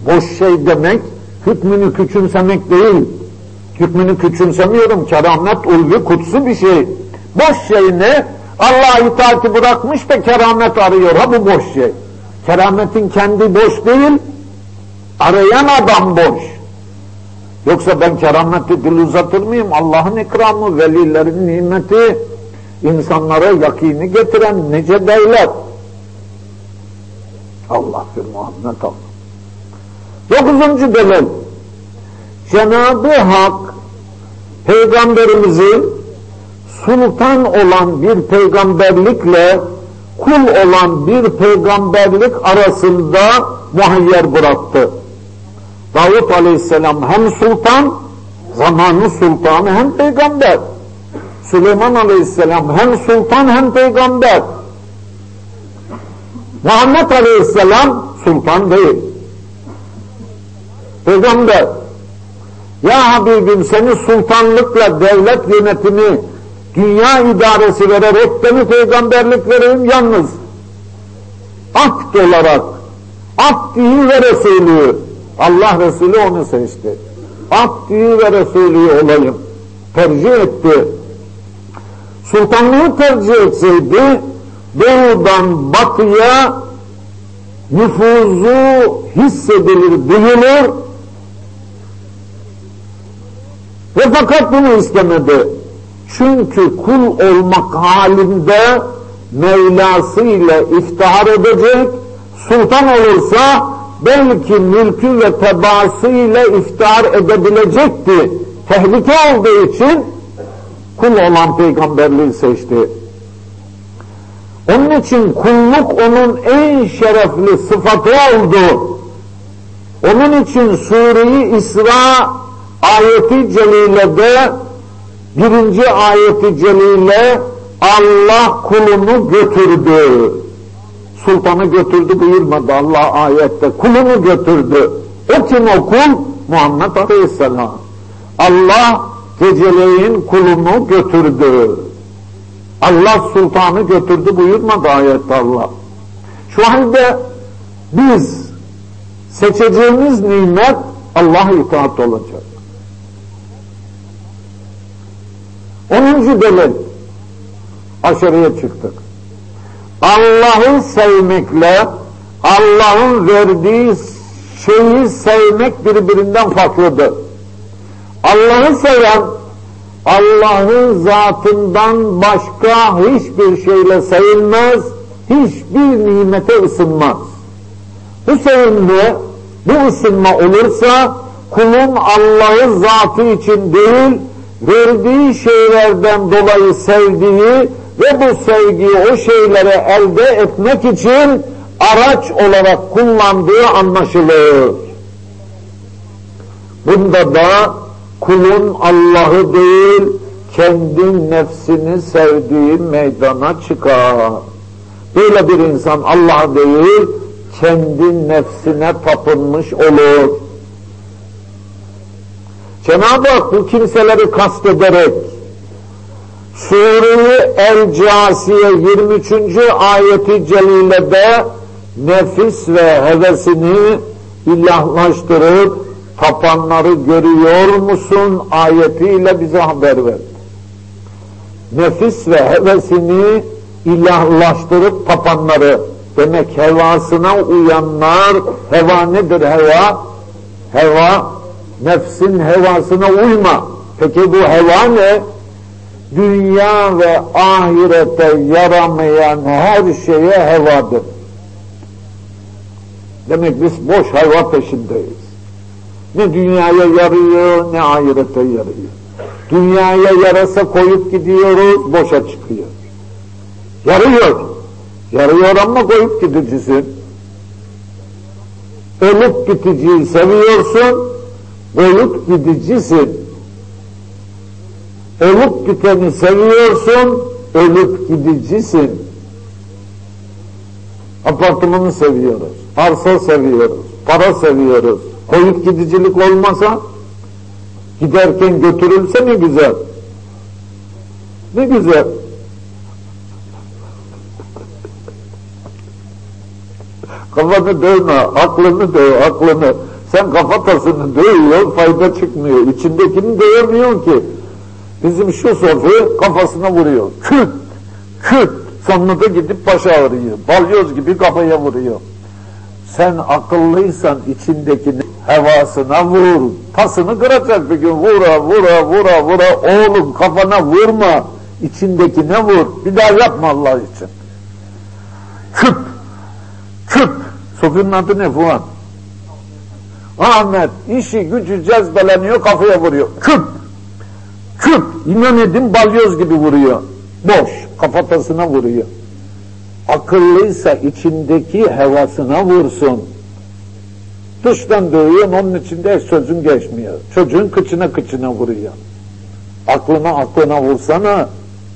Boş şey demek, hükmünü küçümsemek değil. Hükmünü küçümsemiyorum, keramet ulvi kutsu bir şey. Boş şey ne? Allah itaati bırakmış da keramet arıyor, ha bu boş şey. Kerametin kendi boş değil, arayan adam boş. Yoksa ben kerameti dil uzatır mıyım? Allah'ın ikramı, velilerin nimeti, insanlara yakini getiren nice devlet. Allah bir Muhammed Allah. 9. delil. Cenab-ı Hak Peygamberimizi sultan olan bir peygamberlikle kul olan bir peygamberlik arasında muhayyer bıraktı. Davut Aleyhisselam hem sultan, zamanı sultanı hem peygamber. Süleyman Aleyhisselam hem sultan hem peygamber. Muhammed Aleyhisselam sultan değil, peygamber. Ya Habibim, seni sultanlıkla devlet yönetimi, dünya idaresi vererek beni peygamberlik vereyim yalnız. Abd olarak, abd-i ve Resulü, Allah Resulü onu seçti. Abd-i ve Resulü olayım, tercih etti. Sultanlığı tercih etseydi, doğudan batıya nüfuzu hissedilir, duyulur ve fakat bunu istemedi. Çünkü kul olmak halinde Mevlasıyla iftihar edecek, sultan olursa belki mülkü ve tebaasıyla iftihar edebilecekti. Tehlike olduğu için kul olan peygamberliği seçti. Onun için kulluk onun en şerefli sıfatı oldu. Onun için Sure-i İsra ayeti celilede 1. ayeti celile Allah kulunu götürdü. Sultanı götürdü buyurmadı Allah ayette. Kulunu götürdü. O kim o kul? Muhammed Aleyhisselam. Allah geceleyin kulunu götürdü. Allah sultanı götürdü buyurmadı ayette Allah. Şu halde biz seçeceğimiz nimet Allah'a itaat olacak. 10. delil. Aşırıya çıktık. Allah'ı sevmekle Allah'ın verdiği şeyi sevmek birbirinden farklıdır. Allah'ı seven Allah'ın zatından başka hiçbir şeyle sevilmez, hiçbir nimete ısınmaz. Bu sevinme, bu ısınma olursa kulun Allah'ı zatı için değil, verdiği şeylerden dolayı sevdiği ve bu sevgiyi o şeylere elde etmek için araç olarak kullandığı anlaşılır. Bunda da kulun Allah'ı değil, kendi nefsini sevdiği meydana çıkar. Böyle bir insan Allah'ı değil, kendi nefsine tapınmış olur. Cenab-ı Hak bu kimseleri kastederek Sure-i El-Câsiye 23. ayeti celilede nefis ve hevesini ilahlaştırıp tapanları görüyor musun ayetiyle bize haber ver. Nefis ve hevesini ilahlaştırıp tapanları, demek hevasına uyanlar. Heva nedir heva? Heva, nefsin hevasına uyma. Peki bu heva ne? Dünya ve ahirete yaramayan her şeye hevadır. Demek biz boş heva peşindeyiz. Ne dünyaya yarıyor, ne ahirete yarıyor. Dünyaya yarasa koyup gidiyoruz, boşa çıkıyor. Yarıyor. Yarıyor ama koyup gidicisin. Ölüp gidiciyi seviyorsun, koyup gidicisin. Ölüp gideni seviyorsun, ölüp gidicisin. Apartmanı seviyoruz, arsa seviyoruz, para seviyoruz. Koyup gidicilik olmasa, giderken götürülse ne güzel. Ne güzel. Kafanı dövme, aklını döv, aklını. Sen kafatasını dövüyorsun, fayda çıkmıyor. İçindekini dövemiyorsun ki. Bizim şu Sofi kafasına vuruyor. Küt, küt. Sonunda da gidip baş ağrıyor. Balyoz gibi kafaya vuruyor. Sen akıllıysan içindekini hevasına vur. Tasını kıracak bir gün. Vura, vura, vura, vura. Oğlum kafana vurma. İçindekine vur. Bir daha yapma Allah için. Küp, küp. Sofi'nin adı ne Fuat? Ahmet. İşi gücü cezbeleniyor, kafaya vuruyor. Küp, küp. İnan edin balyoz gibi vuruyor. Boş. Kafatasına vuruyor. Akıllıysa içindeki hevasına vursun. Dıştan dövüyor, onun içinde sözün geçmiyor. Çocuğun kıçına vuruyor. Aklına vursana.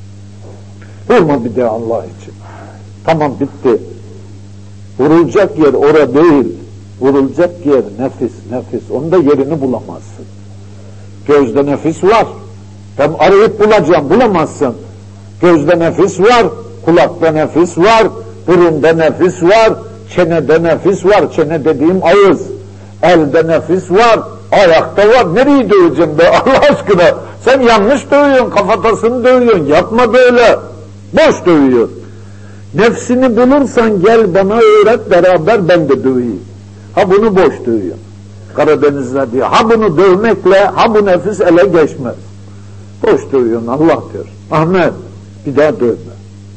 Vurma bir de Allah için. Tamam bitti. Vurulacak yer orada değil. Vurulacak yer nefis. Onda yerini bulamazsın. Gözde nefis var. Ben arayıp bulacağım, bulamazsın. Gözde nefis var, kulakta nefis var, burunda nefis var, çenede nefis var, çene dediğim ağız, elde nefis var, ayakta var. Nereyi döveceğim be Allah aşkına? Sen yanlış dövüyorsun, kafatasını dövüyorsun, yapma böyle. Boş dövüyor. Nefsini bulursan gel bana öğret, beraber ben de döveyim. Ha bunu boş dövüyor. Karadenizler diyor. Ha bunu dövmekle, ha bu nefis ele geçmez. Boş dövüyorsun Allah diyor. Ahmet bir daha dövme.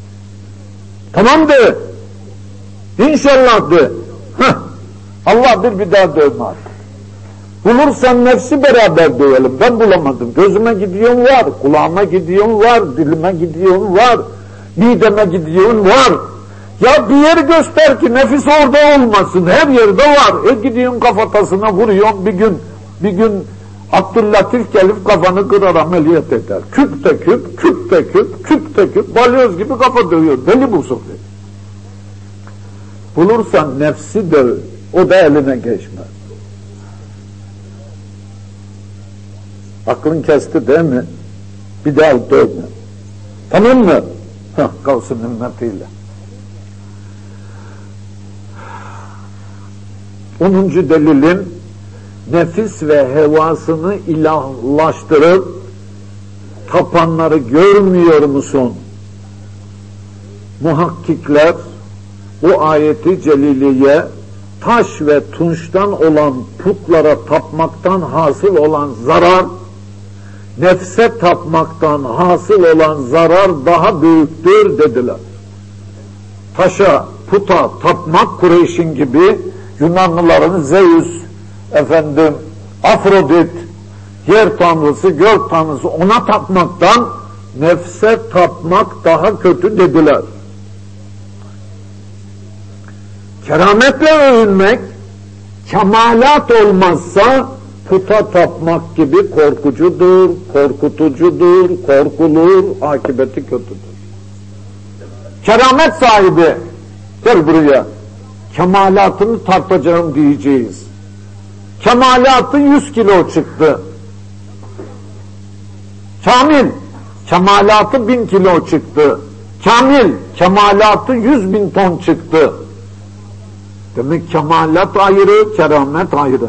Tamam de. İnşallah de. Heh. Allah bir daha dövme artık. Bulursan nefsi beraber dövelim. Ben bulamadım. Gözüme gidiyorsun var, kulağıma gidiyorsun var, dilime gidiyorsun var, mideme gidiyorsun var. Ya bir yer göster ki nefis orada olmasın. Her yerde var. Gidiyorsun kafatasına vuruyorsun bir gün Abdüllatif gelip kafanı kırar ameliyat eder. Küp de küp, küp de küp, küp de küp. Balyoz gibi kafa dövüyor. Deli bu Sofi. Bulursan nefsi döv. O da eline geçmez. Aklın kesti değil mi? Bir daha dövme. Tamam mı? Hah, kalsın ümmetiyle. 10. delilin nefis ve hevasını ilahlaştırıp tapanları görmüyor musun? Muhakkikler bu ayeti celiliye taş ve tunçtan olan putlara tapmaktan hasıl olan zarar, nefse tapmaktan hasıl olan zarar daha büyüktür dediler. Taşa, puta tapmak Kureyş'in gibi, Yunanlıların Zeus, Afrodit, yer tanrısı, gök tanrısı, ona tapmaktan nefse tapmak daha kötü dediler. Kerametle övünmek, kemalat olmazsa puta tapmak gibi korkucudur, korkutucudur, korkulur, akıbeti kötüdür. Keramet sahibi, gel buraya, kemalatını tartacağım diyeceğiz. Kemalatı 100 kilo çıktı. Kamil, kemalatı 1000 kilo çıktı. Kamil, kemalatı 100.000 ton çıktı. Demek kemalat ayrı, keramet ayrı.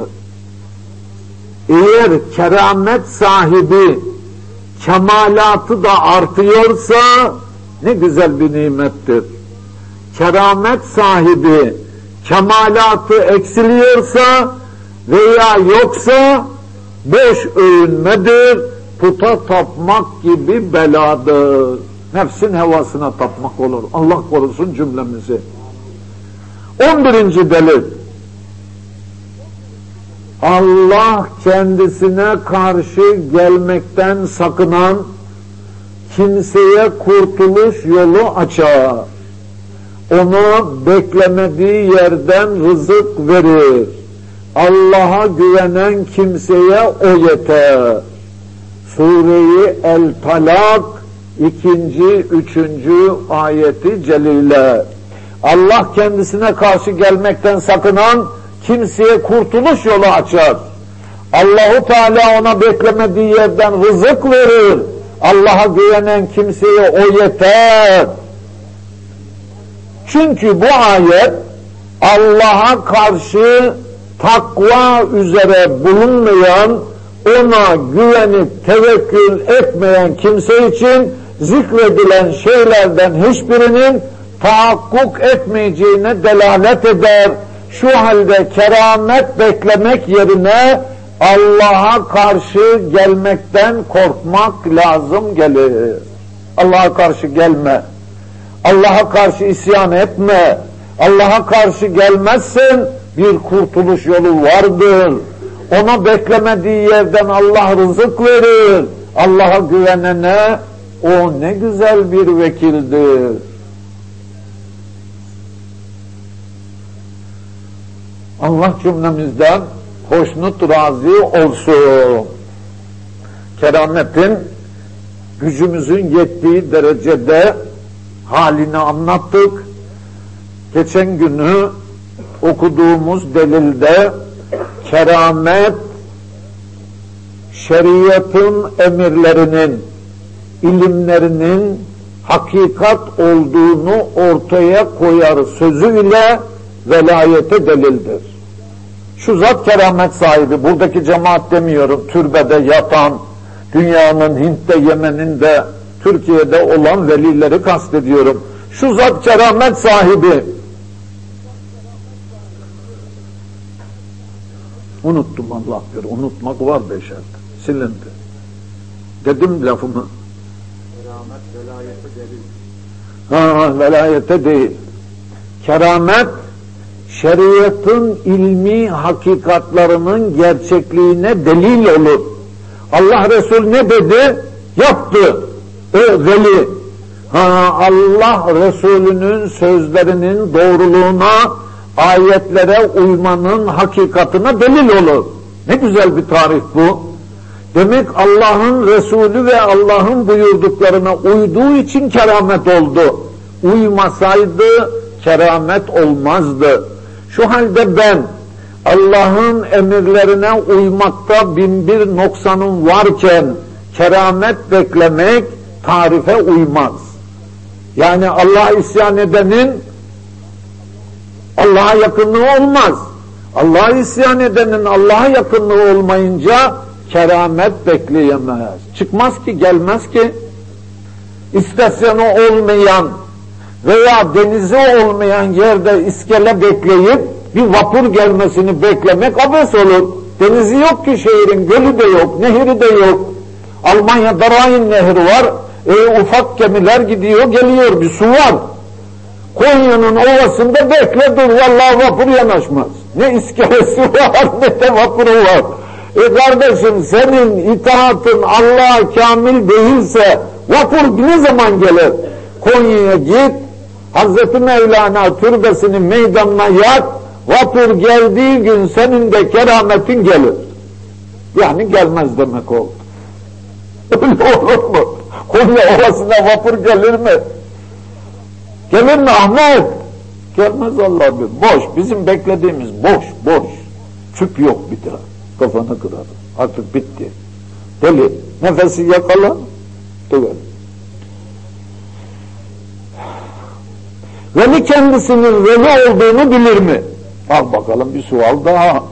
Eğer keramet sahibi kemalatı da artıyorsa ne güzel bir nimettir. Keramet sahibi kemalatı eksiliyorsa veya yoksa boş övünmedir, puta tapmak gibi beladır. Nefsin hevasına tapmak olur. Allah korusun cümlemizi. 11. delil. Allah kendisine karşı gelmekten sakınan kimseye kurtuluş yolu açar. Onu beklemediği yerden rızık verir. Allah'a güvenen kimseye o yeter. Sure-i El-Talak 2. 3. ayeti celile. Allah kendisine karşı gelmekten sakınan kimseye kurtuluş yolu açar. Allahu Teala ona beklemediği yerden rızık verir. Allah'a güvenen kimseye o yeter. Çünkü bu ayet Allah'a karşı takva üzere bulunmayan, ona güvenip tevekkül etmeyen kimse için zikredilen şeylerden hiçbirinin tahakkuk etmeyeceğine delalet eder. Şu halde keramet beklemek yerine Allah'a karşı gelmekten korkmak lazım gelir. Allah'a karşı gelme. Allah'a karşı isyan etme. Allah'a karşı gelmezsen bir kurtuluş yolu vardır. Ona beklemediği yerden Allah rızık verir. Allah'a güvenene o ne güzel bir vekildir. Allah cümlemizden hoşnut razı olsun. Kerametin gücümüzün yettiği derecede halini anlattık. Geçen günü okuduğumuz delilde keramet şeriatın emirlerinin, ilimlerinin hakikat olduğunu ortaya koyar sözüyle velayete delildir. Şu zat keramet sahibi, buradaki cemaat demiyorum, türbede yatan, dünyanın Hint'te, Yemen'inde, Türkiye'de olan velileri kastediyorum. Şu zat keramet sahibi. Unuttum Allah bilir, unutmak var beşerde, silindi. Dedim lafımı. Keramet velayete delil. Velayete değil. Keramet, şeriatın ilmi hakikatlarının gerçekliğine delil olur. Allah Resulü ne dedi? Yaptı. Veli. Allah Resulü'nün sözlerinin doğruluğuna, ayetlere uymanın hakikatine delil olur. Ne güzel bir tarif bu. Demek Allah'ın Resulü ve Allah'ın buyurduklarına uyduğu için keramet oldu. Uymasaydı keramet olmazdı. Şu halde ben Allah'ın emirlerine uymakta binbir noksanım varken keramet beklemek tarife uymaz. Yani Allah'a isyan edenin Allah'a yakınlığı olmaz. Allah'a isyan edenin Allah'a yakınlığı olmayınca keramet bekleyemez. Çıkmaz ki, gelmez ki. İstasyonu olmayan veya denizi olmayan yerde iskele bekleyip bir vapur gelmesini beklemek abes olur. Denizi yok ki şehrin, gölü de yok, nehri de yok. Almanya'da Rhein Nehri var, ufak gemiler gidiyor, geliyor, bir su var. Konya'nın ovasında bekle dur, vallahi vapur yanaşmaz. Ne iskelesi var, ne de vapuru var. Kardeşim, senin itaatın Allah'a kamil değilse vapur ne zaman gelir? Konya'ya git, Hazreti Mevlana türbesinin meydanına yat, vapur geldiği gün senin de kerametin gelir. Yani gelmez demek oldu. Öyle olur mu? Konya ovasına vapur gelir mi? Gelir mi Ahmet? Gelmez Allah bilir. Boş, bizim beklediğimiz boş. Tüp yok bir daha. Kafanı kırarım. Artık bitti. Deli. Nefesi yakala. Döver. Veli kendisinin veli olduğunu bilir mi? Al bakalım bir sual daha.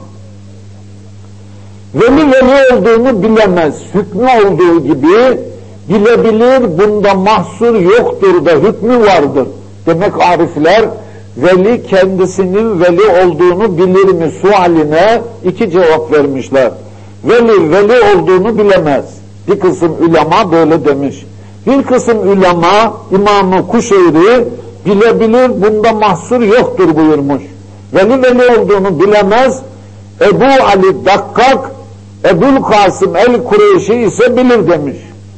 Veli olduğunu bilemez. Hükmü olduğu gibi bilebilir, bunda mahsur yoktur da hükmü vardır. Demek arifler veli kendisinin veli olduğunu bilir mi sualine iki cevap vermişler. Veli olduğunu bilemez. Bir kısım ulema böyle demiş. Bir kısım ulema İmam-ı Kuşeyri bilebilir, bunda mahsur yoktur buyurmuş. Veli olduğunu bilemez. Ebu Ali Dakkak, Ebul Kasım el-Kureyşi ise bilir demiş.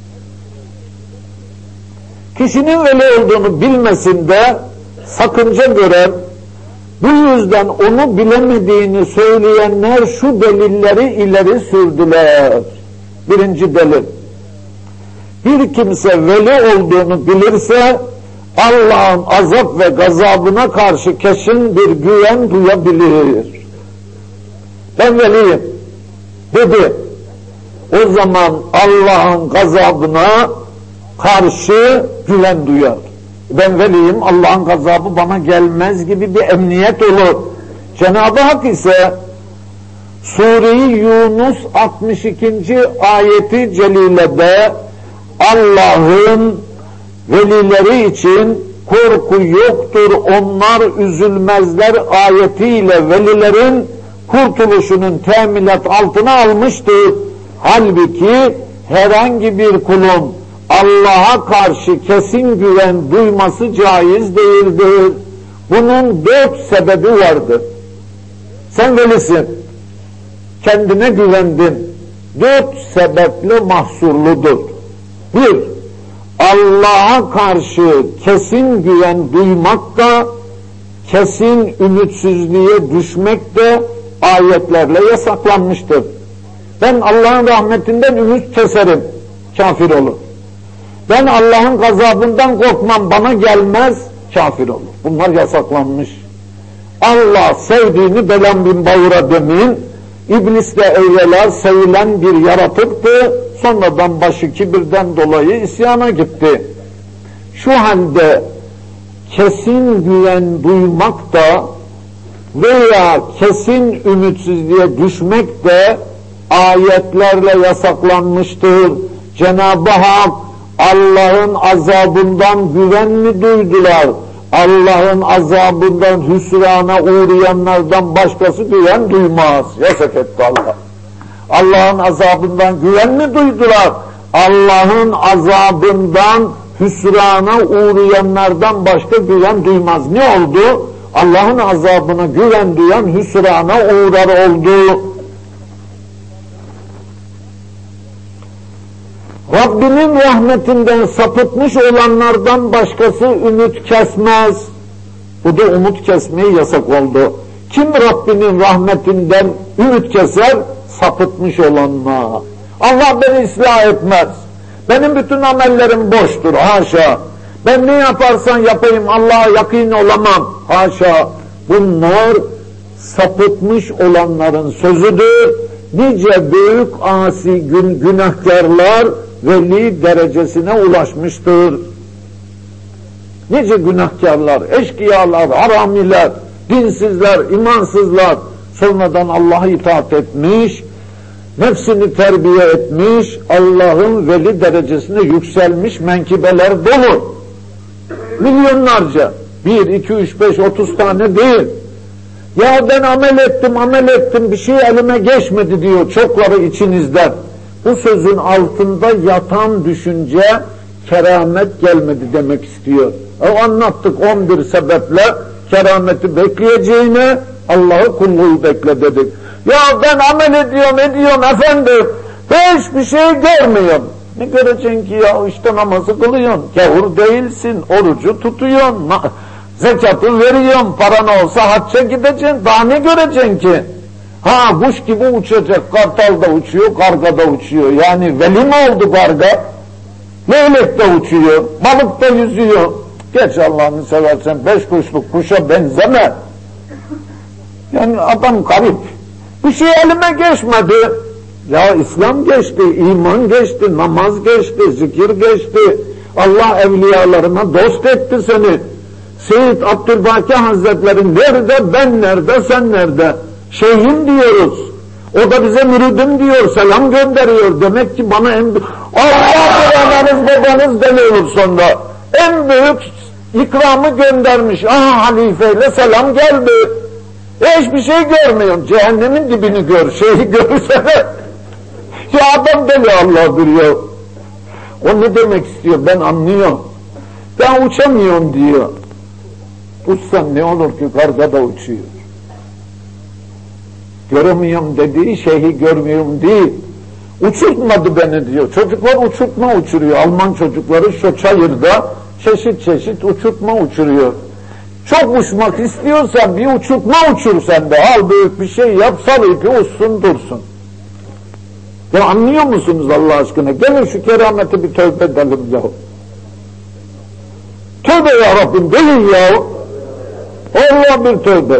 Kişinin veli olduğunu bilmesinde sakınca gören, bu yüzden onu bilemediğini söyleyenler şu delilleri ileri sürdüler. Birinci delil. Bir kimse veli olduğunu bilirse Allah'ın azap ve gazabına karşı kesin bir güven duyabilir. Ben veliyim dedi. O zaman Allah'ın gazabına karşı güven duyar. Ben veliyim, Allah'ın gazabı bana gelmez gibi bir emniyet olur. Cenab-ı Hak ise Sure-i Yunus 62. ayeti celilede Allah'ın velileri için korku yoktur, onlar üzülmezler ayetiyle velilerin kurtuluşunun teminat altına almıştır. Halbuki herhangi bir kulun Allah'a karşı kesin güven duyması caiz değildir. Bunun 4 sebebi vardır. Sen velisin, kendine güvendin. 4 sebeple mahsurludur. 1. Allah'a karşı kesin güven duymak da, kesin ümitsizliğe düşmek de ayetlerle yasaklanmıştır. Ben Allah'ın rahmetinden ümit keserim, kafir olur. Ben Allah'ın gazabından korkmam, bana gelmez, kafir olur. Bunlar yasaklanmış. Allah sevdiğini belam bin bağıra demin, İblis de evvela sevilen bir yaratıktı, sonradan başı kibirden dolayı isyana gitti. Şu halde kesin güven duymak da veya kesin ümitsizliğe düşmek de ayetlerle yasaklanmıştır. Cenab-ı Hak Allah'ın azabından güven mi duydular? Allah'ın azabından hüsrana uğrayanlardan başkası güven duymaz. Yasak etti Allah. Allah'ın azabından güven mi duydular? Allah'ın azabından hüsrana uğrayanlardan başka güven duymaz. Ne oldu? Allah'ın azabına güven duyan hüsrana uğrar oldu. Rabbinin rahmetinden sapıtmış olanlardan başkası ümit kesmez. Bu da umut kesmeyi yasak oldu. Kim Rabbinin rahmetinden ümit keser? Sapıtmış olanlar. Allah beni ıslah etmez. Benim bütün amellerim boştur. Haşa. Ben ne yaparsan yapayım Allah'a yakın olamam. Haşa. Bunlar sapıtmış olanların sözüdür. Nice büyük asi günahkarlar veli derecesine ulaşmıştır. Nice günahkarlar, eşkıyalar, haramiler, dinsizler, imansızlar sonradan Allah'a itaat etmiş, nefsini terbiye etmiş, Allah'ın veli derecesine yükselmiş menkibeler dolu. Milyonlarca, 1, 2, 3, 5, 30 tane değil. Ya ben amel ettim, bir şey elime geçmedi diyor çokları içinizden. Bu sözün altında yatan düşünce keramet gelmedi demek istiyor. Anlattık 11 sebeple kerameti bekleyeceğine Allah'ı kulluğu bekle dedik. Ya ben amel ediyorum efendim, hiçbir şey görmüyorum. Ne göreceksin ki ya, işte namazı kılıyorsun, gavur değilsin, orucu tutuyorsun, zekatı veriyorsun, paran olsa hacca gideceksin, daha ne göreceksin ki? Ha, kuş gibi uçacak, kartal da uçuyor, karga da uçuyor. Yani veli mi oldu karga? Leylek de uçuyor, balık da yüzüyor. Geç Allah'ını seversen, 5 kuşluk kuşa benzeme. Yani adam garip. Bir şey elime geçmedi. Ya İslam geçti, iman geçti, namaz geçti, zikir geçti. Allah evliyalarına dost etti seni. Seyyid Abdülbaki Hazretleri nerede, ben nerede, sen nerede? Şeyhim diyoruz. O da bize müridim diyor, selam gönderiyor. Demek ki bana en büyük... Allah ananız babanız deli olur sonra. En büyük ikramı göndermiş. Aha halifeyle selam geldi. Hiçbir şey görmüyorsun. Cehennemin dibini gör. Şeyhi görürsene. Ya adam deli Allah'dır ya. O ne demek istiyor? Ben anlıyorum. Ben uçamıyorum diyor. Uçsan ne olur ki, karga da uçuyor. Göremiyorum dediği şeyhi görmüyorum değil. Uçurtmadı beni diyor. Çocuklar uçurtma uçuruyor. Alman çocukları şu çayırda çeşit çeşit uçurtma uçuruyor. Çok uçmak istiyorsan bir uçurtma uçur sen de. Al büyük bir şey yap, sal ipi uçsun dursun. Ya anlıyor musunuz Allah aşkına? Gelin şu kerameti bir tövbe edelim ya. Tövbe ya Rabbim, gelin ya. Allah bir tövbe.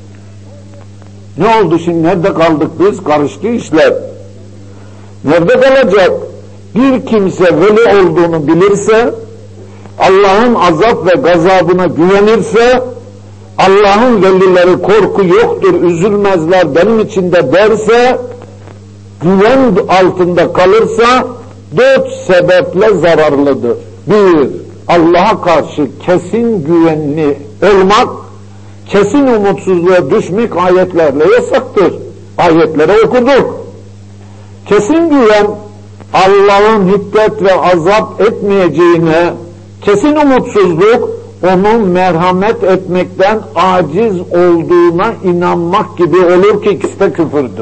Ne oldu şimdi? Nerede kaldık biz? Karıştı işler. Nerede kalacak? Bir kimse veli olduğunu bilirse, Allah'ın azap ve gazabına güvenirse, Allah'ın velileri korku yoktur, üzülmezler benim içinde derse, güven altında kalırsa 4 sebeple zararlıdır. 1, Allah'a karşı kesin güvenli olmak, kesin umutsuzluğa düşmek ayetlerle yasaktır. Ayetleri okuduk. Kesin güven, Allah'ın hiddet ve azap etmeyeceğine, kesin umutsuzluk, onun merhamet etmekten aciz olduğuna inanmak gibi olur ki ikisi de küfürdür.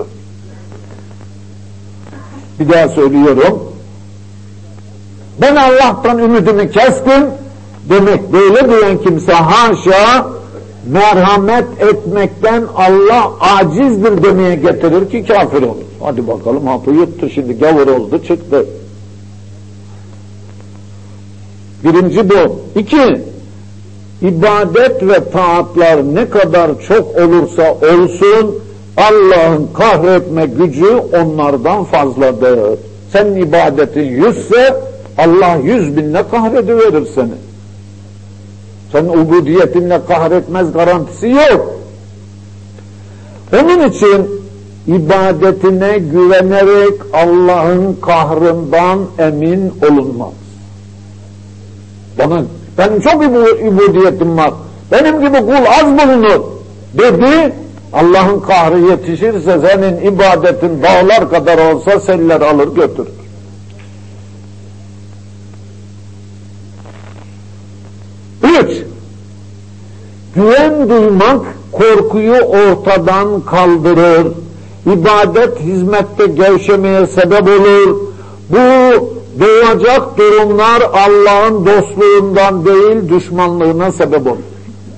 Bir daha söylüyorum. Ben Allah'tan ümidimi kestim demek, böyle diyen kimse haşa merhamet etmekten Allah acizdir demeye getirir ki kafir olur. Hadi bakalım, hapı yuttu şimdi, gavur oldu çıktı. Birinci bu. 2, ibadet ve taatlar ne kadar çok olursa olsun Allah'ın kahretme gücü onlardan fazladır. Senin ibadetin 100'se Allah 100.000'le kahrediverir seni. Senin ubudiyetinle kahretmez garantisi yok. Onun için ibadetine güvenerek Allah'ın kahrından emin olunmaz. Benim çok ubudiyetim var, benim gibi kul az bulunur dedi, Allah'ın kahrı yetişirse senin ibadetin dağlar kadar olsa seller alır götürür. Güven duymak korkuyu ortadan kaldırır. İbadet, hizmette gevşemeye sebep olur. Bu doğacak durumlar Allah'ın dostluğundan değil, düşmanlığına sebep olur.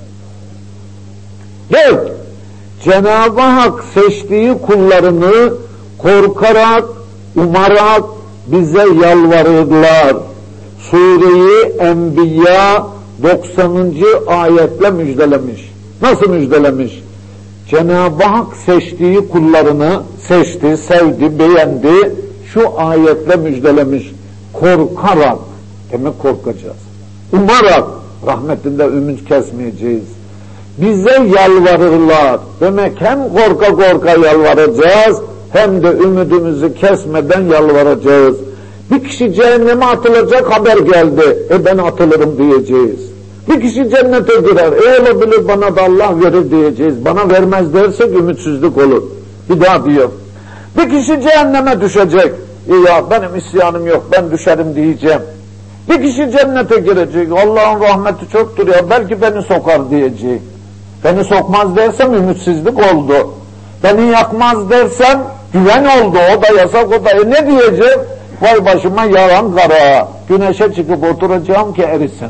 4. Cenab-ı Hak seçtiği kullarını korkarak, umarak bize yalvarırlar. Sure-i Enbiya 90. ayetle müjdelemiş. Nasıl müjdelemiş? Cenab-ı Hak seçtiği kullarını seçti, sevdi, beğendi. Şu ayetle müjdelemiş. Korkarak, demek korkacağız. Umarak, rahmetinde ümit kesmeyeceğiz. Bize yalvarırlar. Demek hem korka korka yalvaracağız, hem de ümidimizi kesmeden yalvaracağız. Bir kişi cehenneme atılacak, haber geldi. Ben atılırım diyeceğiz. Bir kişi cennete girer. Olabilir, bana da Allah verir diyeceğiz. Bana vermez dersek ümitsizlik olur. Bir daha diyor. Bir kişi cehenneme düşecek. Ya benim isyanım yok, ben düşerim diyeceğim. Bir kişi cennete girecek. Allah'ın rahmeti çoktur ya, belki beni sokar diyecek. Beni sokmaz dersem ümitsizlik oldu. Beni yakmaz dersem güven oldu. O da yasak, o da. Ne diyecek? Vay başıma yalan kara. Güneşe çıkıp oturacağım ki erisin.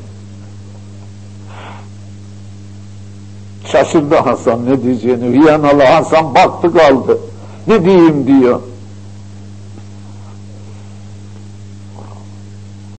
Şaşırdı Hasan ne diyeceğini. Viyanalı Hasan baktı kaldı. Ne diyeyim diyor.